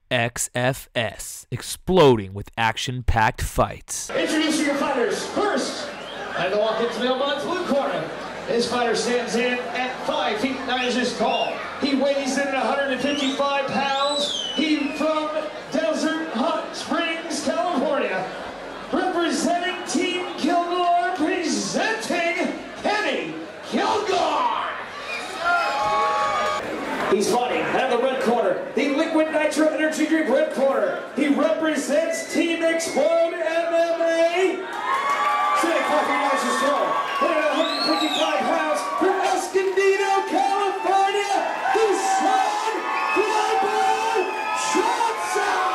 XFS, exploding with action-packed fights. Introducing your fighters. First, at the walk-ins mailbox blue corner. This fighter stands in at 5 feet 9 inches tall. He weighs in at 155 pounds. He from Desert Hot Springs, California. Representing Team Kilgore, presenting Kenney, Kilgore. He's fighting out of the red corner, the Liquid Nitro Energy Drink red corner. He represents Team Explode MMA. Sitting 5 feet 9 inches tall, weighing at 155 pounds, from Escondido, California, Dashon Johnson.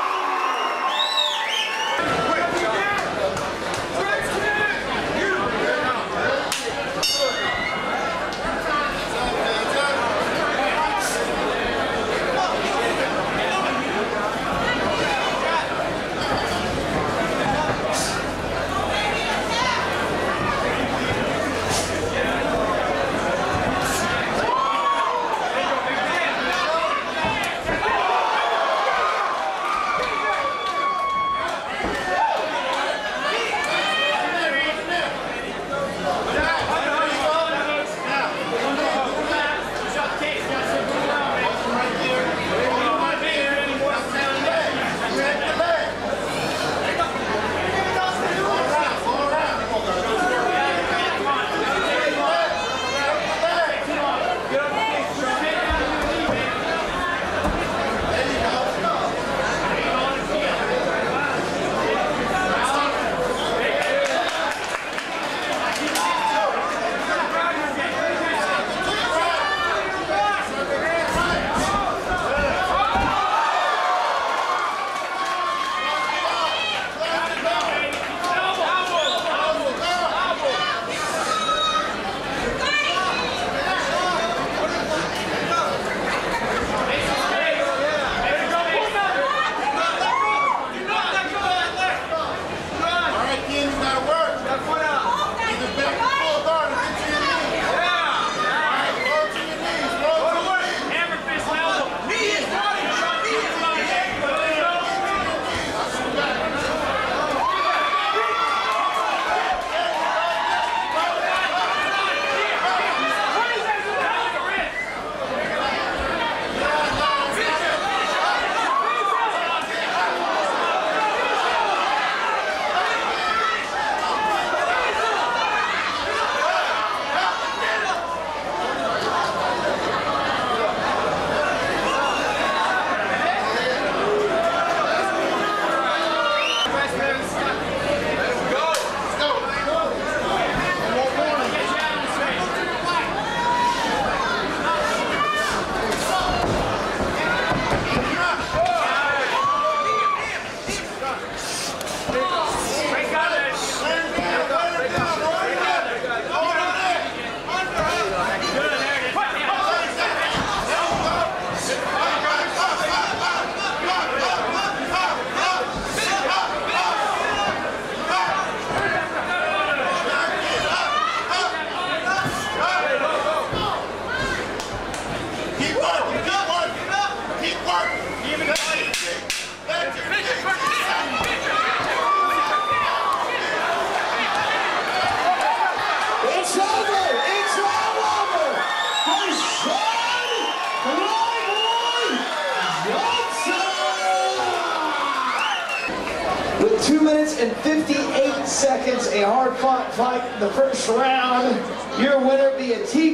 With 2 minutes and 58 seconds, a hard-fought fight in the first round. Your winner via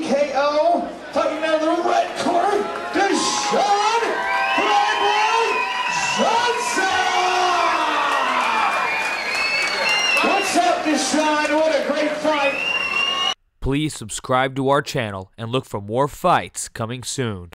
TKO, fighting out of the red corner, Dashon Johnson. What's up, Dashon? What a great fight. Please subscribe to our channel and look for more fights coming soon.